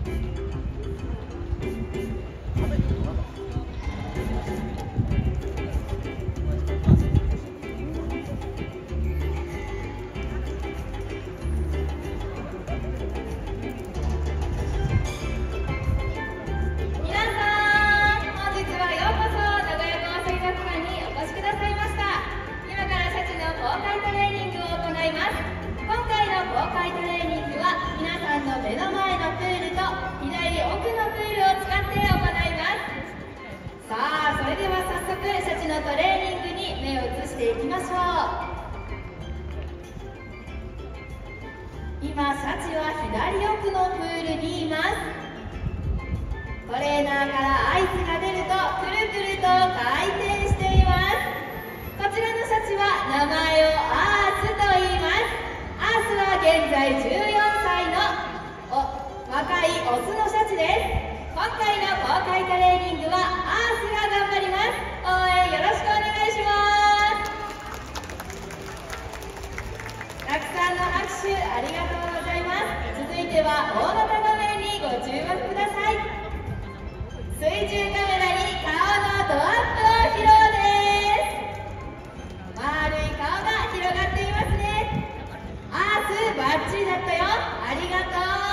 目の前のプールと左奥のプールを使って行います。さあ、それでは早速シャチのトレーニングに目を移していきましょう。今シャチは左奥のプールにいます。トレーナーから合図が出るとくるくると回転しています。こちらのシャチは名前をアースと言います。アースは現在14歳の若いオスのシャチです。今回の公開トレーニングはアースが頑張ります。応援よろしくお願いします。たくさんの拍手ありがとうございます。続いては大型画面にご注目ください。水中カメラに顔のドアップを披露です。丸い顔が広がっていますね。アースバッチリだったよ。ありがとう。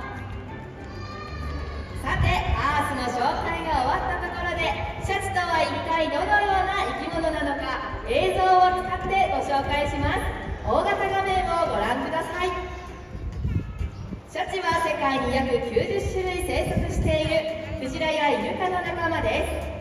さて、アースの紹介が終わったところで、シャチとは一体どのような生き物なのか映像を使ってご紹介します。大型画面をご覧ください。シャチは世界に約90種類生息しているクジラやイルカの仲間です。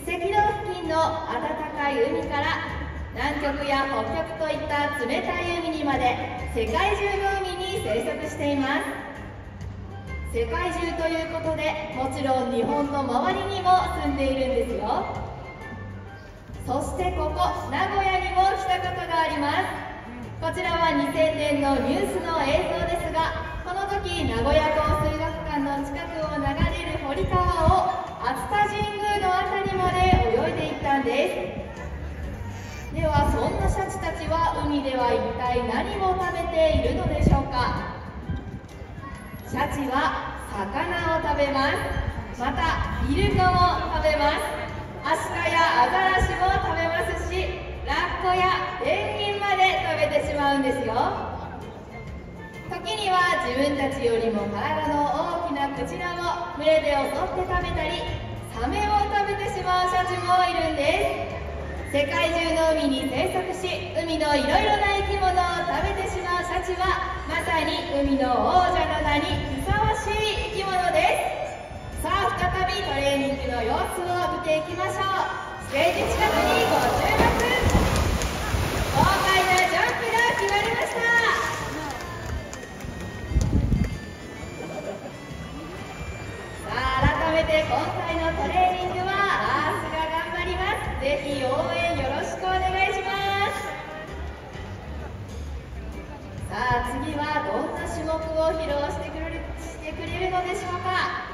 赤道付近の暖かい海から南極や北極といった冷たい海にまで世界中の海に生息しています。世界中ということで、もちろん日本の周りにも住んでいるんですよ。そしてここ名古屋にも来たことがあります。こちらは2000年のニュースの映像ですが、この時名古屋港水族館の近くを流れる堀川を熱田神宮の辺りまで泳いでいったんです。ではそんなシャチたちは海では一体何を食べているのでしょうか。シャチは魚を食べます。またイルカも食べます。アシカやアザラシも食べますし、ラッコやペンギンまで食べてしまうんですよ。時には自分たちよりも体の大きなクジラを群れで襲って食べたり、サメを食べてしまうシャチもいるんです。世界中の海に生息し、海のいろいろな生き物を食べてしまうシャチはまさに海の王者の名にふさわしい生き物です。さあ、再びトレーニングの様子を見ていきましょう。ステージ近くにご注目。豪快なジャンプが決まりました。さあ、改めて今回のトレーニングはアースが頑張ります。ぜひ応援よろしくお願いします。さあ、次はどんな種目を披露してくれるのでしょうか。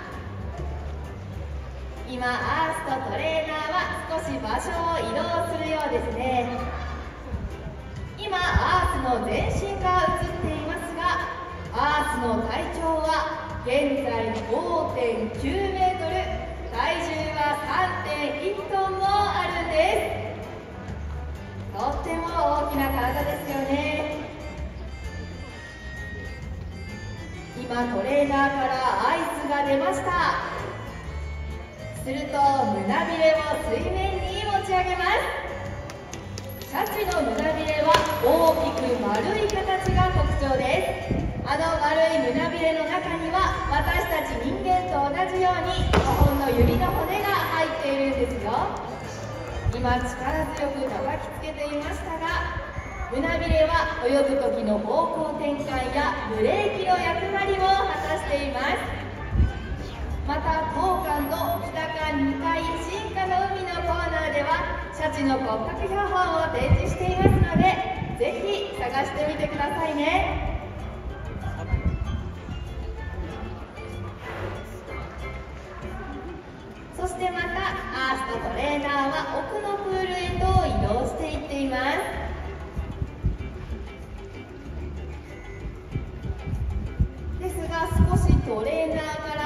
今アースとトレーナーは少し場所を移動するようですね。今アースの全身が映っていますが、アースの体長は現在 5.9 メートル、体重は 3.1 トンもあるんです。とっても大きな体ですよね。今トレーナーから合図が出ました。すると胸びれを水面に持ち上げます。シャチの胸びれは大きく丸い形が特徴です。あの丸い胸びれの中には私たち人間と同じように5本の指の骨が入っているんですよ。今力強く叩きつけていましたが、胸びれは泳ぐ時の方向転換やブレーキの役割を果たしています。また当館の北館2階進化の海のコーナーではシャチの骨格標本を展示していますので、ぜひ探してみてくださいね。そしてまたアースとトレーナーは奥のプールへと移動していっています。ですが少しトレーナーから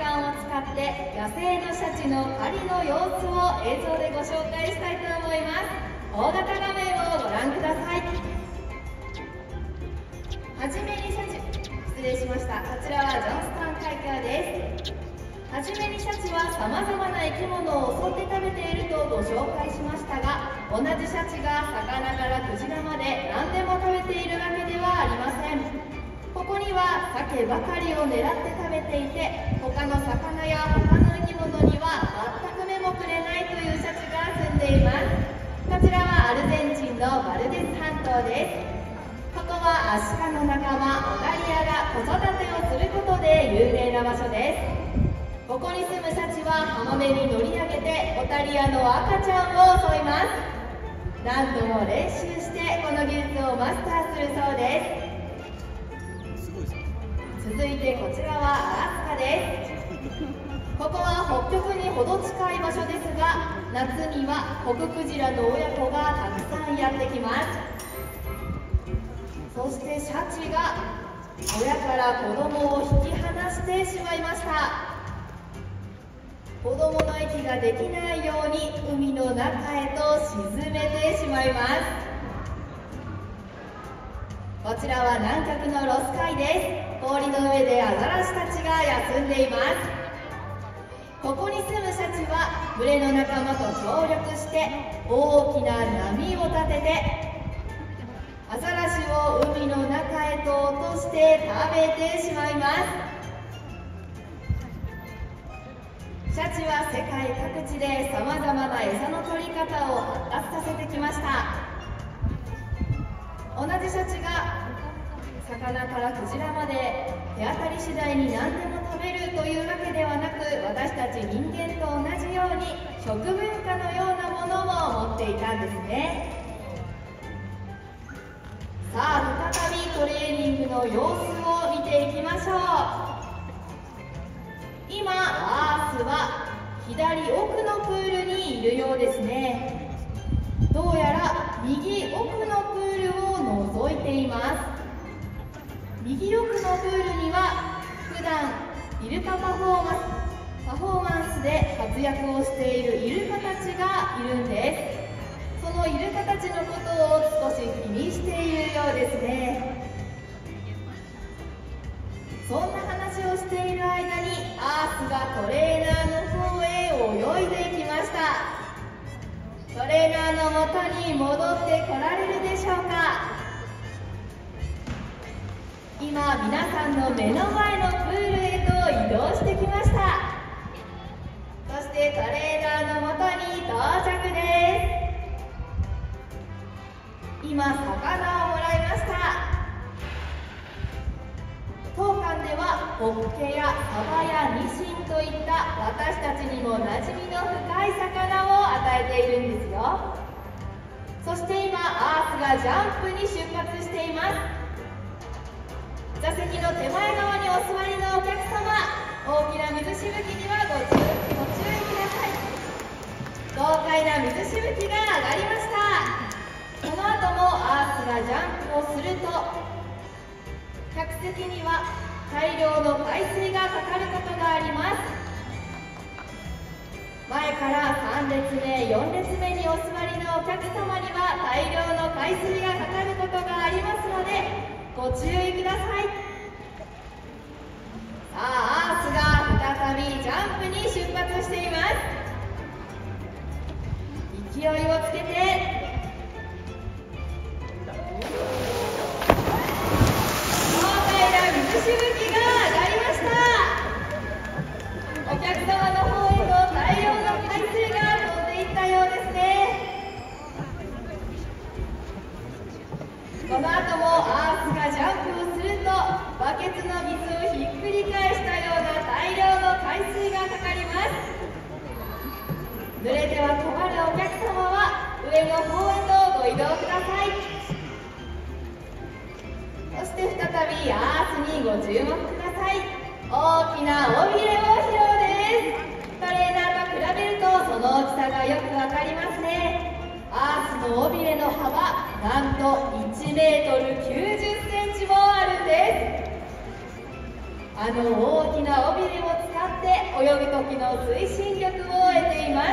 間を使って野生のシャチの狩りの様子を映像でご紹介したいと思います。大型画面をご覧ください。はじめにシャチ、失礼しました。こちらはジョンスタン海峡です。はじめにシャチはさまざまな生き物を襲って食べているとご紹介しましたが、同じシャチが魚からクジラまで何でも食べているわけではありません。ここには鮭ばかりを狙って食べていて、他の魚や他の生き物には全く目もくれないというシャチが住んでいます。こちらはアルゼンチンのバルデス半島です。ここはアシカの仲間オタリアが子育てをすることで有名な場所です。ここに住むシャチは浜辺に乗り上げてオタリアの赤ちゃんを襲います。何度も練習してこの技術をマスターするそうです。続いてこちらはアラスカです。ここは北極にほど近い場所ですが、夏にはコククジラの親子がたくさんやってきます。そしてシャチが親から子供を引き離してしまいました。子供の息ができないように海の中へと沈めてしまいます。こちらは南極のロス海です。氷の上でアザラシたちが休んでいます。ここに住むシャチは群れの仲間と協力して大きな波を立ててアザラシを海の中へと落として食べてしまいます。シャチは世界各地でさまざまな餌の取り方を発達させてきました。同じシャチが魚からクジラまで手当たり次第に何でも食べるというわけではなく、私たち人間と同じように食文化のようなものも持っていたんですね。さあ、再びトレーニングの様子を見ていきましょう。今、アースは左奥のプールにいるようですね。どうやら右奥のプールを覗いています。右奥のプールには普段イルカパフォーマンスで活躍をしているイルカたちがいるんです。そのイルカたちのことを少し気にしているようですね。そんな話をしている間にアースがトレーナーの方へ泳いでいきました。トレーナーの元に戻ってこられるでしょうか。今、皆さんの目の前のプールへと移動してきました。そしてトレーナーの元に到着です。今、魚をもらいました。当館ではホッケやサバやニシンといった私たちにも馴染みの深い魚を与えているんですよ。そして今、アースがジャンプに出発しています。座席の手前側にお座りのお客様、大きな水しぶきにはご注意ください。豪快な水しぶきが上がりました。この後もアースがジャンプをすると客席には大量の海水がかかることがあります。前から3列目、4列目にお座りのお客様には大量の海水がかかることがありますのでご注意ください。さあ、アースが再びジャンプに出発しています。勢いをつけて水しぶきが上がりました。お客様の方へと大量の海水が飛んでいったようですね。この後もアースがジャンプをするとバケツの水をひっくり返したような大量の海水がかかります。濡れては困るお客様は上の方へとご移動ください。そして再びアースにご注目ください。大きな尾びれを披露です。トレーナーと比べるとその大きさがよくわかりますね。アースの尾びれの幅、なんと1メートル90センチもあるんです。 あの大きな尾びれを使って泳ぐ時の推進力を得ています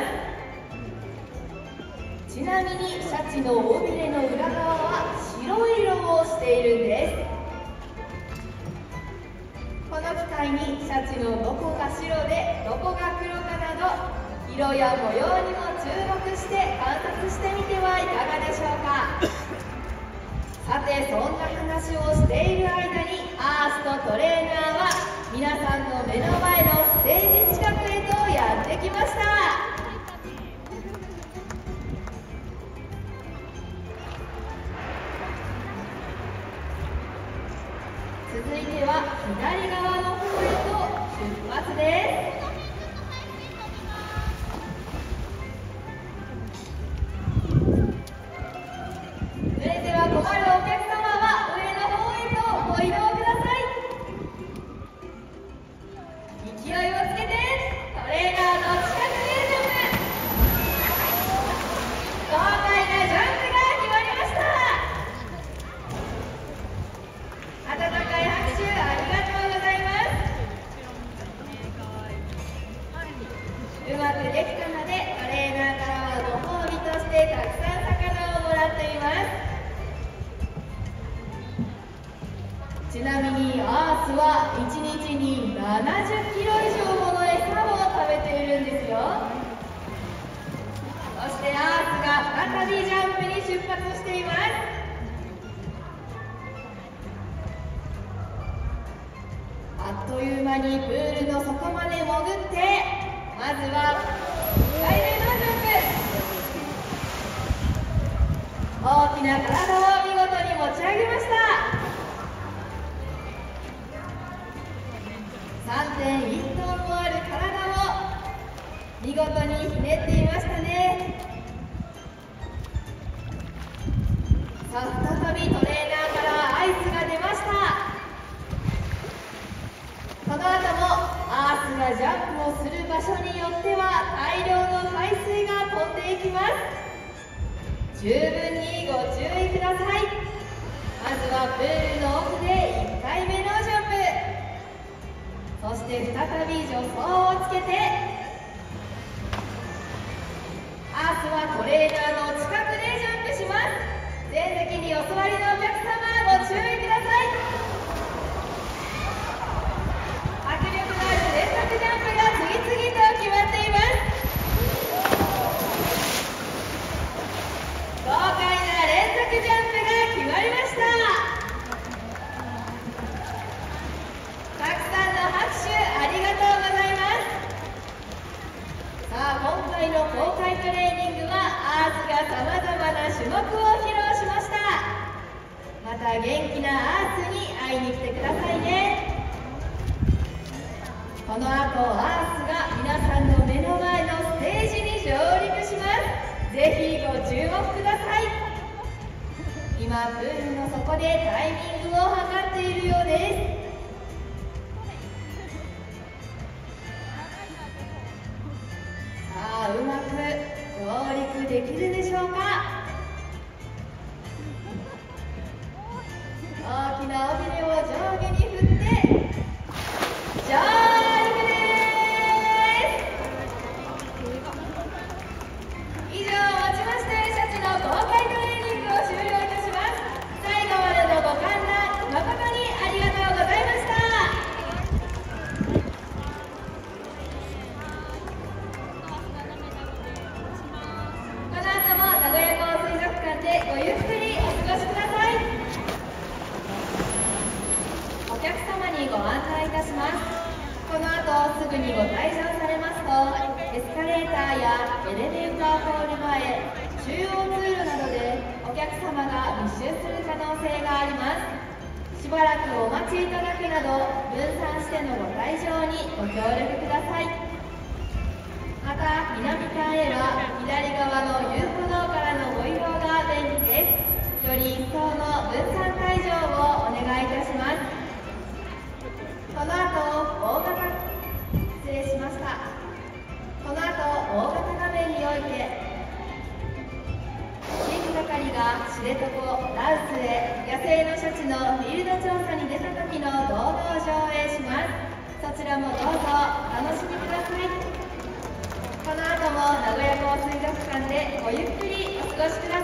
。ちなみにシャチの尾びれの裏側は白い色をしているんです。この機会にシャチのどこが白でどこが黒かなど色や模様にも注目して観察してみてはいかがでしょうか。さて、そんな話をしている間にアースとトレーナーは皆さんの目の前のステージ近くへとやってきました。続いては左側の方へと出発です。うまくできたのでトレーナーからはご褒美としてたくさん魚をもらっています。ちなみにアースは1日に70キロ以上もの餌を食べているんですよ。そしてアースが再びジャンプに出発しています。あっという間にプールの底まで潜ってまずは1回目のジャンプ、大きな体を見事に持ち上げました。 3.1 トンもある体を見事にひねっていましたね。さあ、再びトレーナーからアイスが出ました。この後もアースがジャンプをする場所によっては大量の海水が飛んでいきます。十分にご注意ください。まずはプールの奥で1回目のジャンプ、そして再び助走をつけてアースはトレーナーの近くでジャンプします。前席にお座りのお客様ご注意ください。連続ジャンプが次々と決まっています。豪快な連続ジャンプが決まりました。たくさんの拍手ありがとうございます。さあ、今回の公開トレーニングはアースがさまざまな種目を披露しました。また元気なアースに会いに来てくださいね。この後アースが皆さんの目の前のステージに上陸します。ぜひご注目ください。今プールの底でタイミングを測っているようです。さあ、うまく上陸できるでしょうか。大きな尾びれを上下に振って上陸です。以上をもちましてシャチの公開トレーニングを終了いたします。最後までのご観覧誠にありがとうございました。この後も名古屋港水族館でごゆっくりお過ごしください。お客様にご案内いたします。この後すぐにご退場されますと、エスカレーターやエレベーターホール前、中央通路などでお客様が密集する可能性があります。しばらくお待ちいただくなど分散してのご退場にご協力ください。また南館へは左側の遊歩道からのご移動が便利です。より一層の分散退場をお願いいたします。この後失礼しました。この後大型画面において飼育係が知床羅臼へ野生のシャチのフィールド調査に出た時のの動画を上映します。そちらもどうぞお楽しみください。この後も名古屋港水族館でごゆっくりお過ごしください。